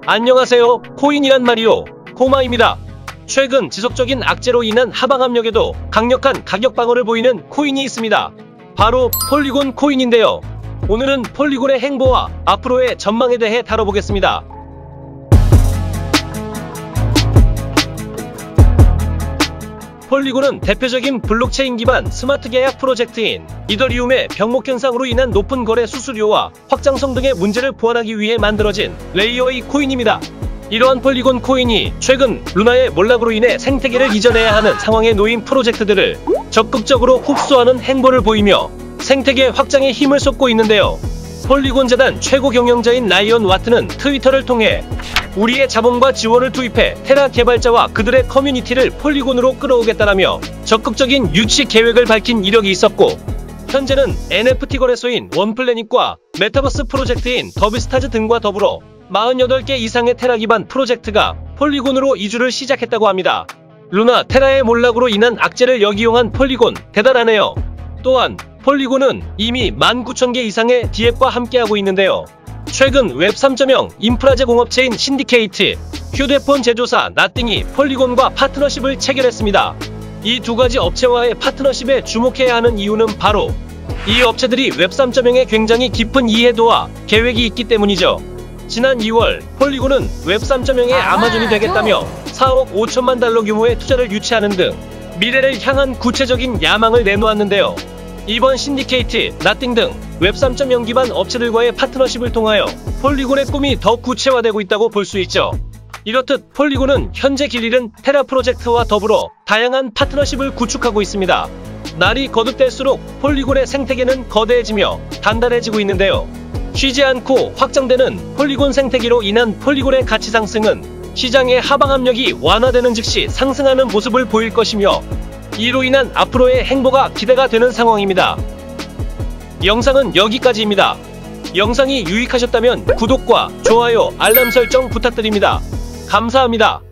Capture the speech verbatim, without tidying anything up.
안녕하세요. 코인이란 말이요. 코마입니다. 최근 지속적인 악재로 인한 하방 압력에도 강력한 가격 방어를 보이는 코인이 있습니다. 바로 폴리곤 코인인데요. 오늘은 폴리곤의 행보와 앞으로의 전망에 대해 다뤄보겠습니다. 폴리곤은 대표적인 블록체인 기반 스마트 계약 프로젝트인 이더리움의 병목 현상으로 인한 높은 거래 수수료와 확장성 등의 문제를 보완하기 위해 만들어진 레이어의 코인입니다. 이러한 폴리곤 코인이 최근 루나의 몰락으로 인해 생태계를 이전해야 하는 상황에 놓인 프로젝트들을 적극적으로 흡수하는 행보를 보이며 생태계 확장에 힘을 쏟고 있는데요. 폴리곤 재단 최고 경영자인 라이언 와트는 트위터를 통해 우리의 자본과 지원을 투입해 테라 개발자와 그들의 커뮤니티를 폴리곤으로 끌어오겠다라며 적극적인 유치 계획을 밝힌 이력이 있었고, 현재는 엔에프티 거래소인 원플래닛과 메타버스 프로젝트인 더비스타즈 등과 더불어 사십팔 개 이상의 테라 기반 프로젝트가 폴리곤으로 이주를 시작했다고 합니다. 루나 테라의 몰락으로 인한 악재를 역이용한 폴리곤 대단하네요. 또한 폴리곤은 이미 만 구천 개 이상의 디앱과 함께하고 있는데요. 최근 웹 삼 점 영 인프라제 공업체인 신디케이트, 휴대폰 제조사 나띵이 폴리곤과 파트너십을 체결했습니다. 이 두 가지 업체와의 파트너십에 주목해야 하는 이유는 바로 이 업체들이 웹 삼 점 영에 굉장히 깊은 이해도와 계획이 있기 때문이죠. 지난 이월 폴리곤은 웹 삼 점 영의 아마존이 되겠다며 사억 오천만 달러 규모의 투자를 유치하는 등 미래를 향한 구체적인 야망을 내놓았는데요. 이번 신디케이트, 나띵 등 웹 삼 점 영 기반 업체들과의 파트너십을 통하여 폴리곤의 꿈이 더 구체화되고 있다고 볼 수 있죠. 이렇듯 폴리곤은 현재 길잃은 테라 프로젝트와 더불어 다양한 파트너십을 구축하고 있습니다. 날이 거듭될수록 폴리곤의 생태계는 거대해지며 단단해지고 있는데요. 쉬지 않고 확장되는 폴리곤 생태계로 인한 폴리곤의 가치 상승은 시장의 하방 압력이 완화되는 즉시 상승하는 모습을 보일 것이며, 이로 인한 앞으로의 행보가 기대가 되는 상황입니다. 영상은 여기까지입니다. 영상이 유익하셨다면 구독과 좋아요, 알람 설정 부탁드립니다. 감사합니다.